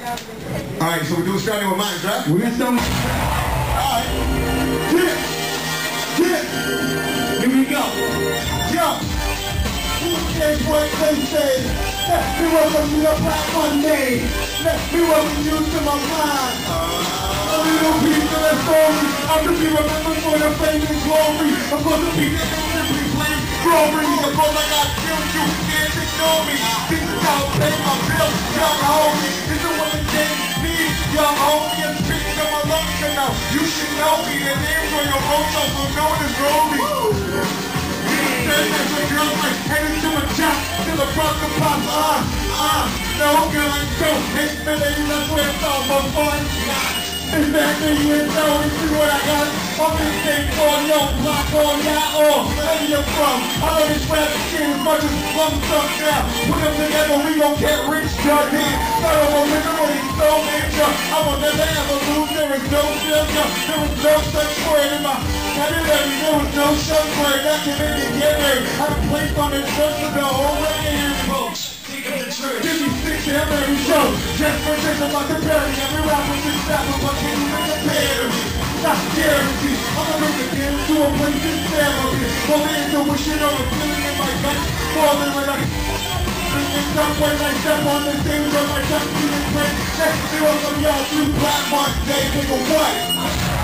Alright, so we're starting with mine, right? We're gonna start with... Alright. Get it! Here we go. Jump! Who cares what they say? Let me welcome you to Black Monday. Let me welcome you to my mind. A little piece of the story. I'm to be remembered for the fame and glory. I'm going to be there and simply playing glory. Of course I got killed, you can't ignore me. This is how I pay my bills, young homie. This is what the game needs, young homie. I'm speaking of my lungs now. You should know me. The name's on your roach, also known as Roach. There's a girl like headed to a job till the brother pops no gun, so it's melody, that's where it's all my fun. Exactly, you know, this is what I got. I'm in the same for yo, block on y'all, or where you're from. I love this rap shit as much as lump sum now. Put them together, we gon' get rich, done here. Start of a literally so major. I will never ever lose, there is no failure. There was no such word in my vocabulary. There was no such word that can make it get married. I'm placed on this church with the whole hand, folks. Give me six to every show. Just for this, I'm about to bury every rapper just rapping, but can you make a pair of me? Not guaranteed. I'm gonna make a dance to a place in ceremony. For the intuition or a feeling in my gut. Falling when I in some way I step on the stage where my gut feeling great. Let's see what some y'all do Black Monday, nigga, what?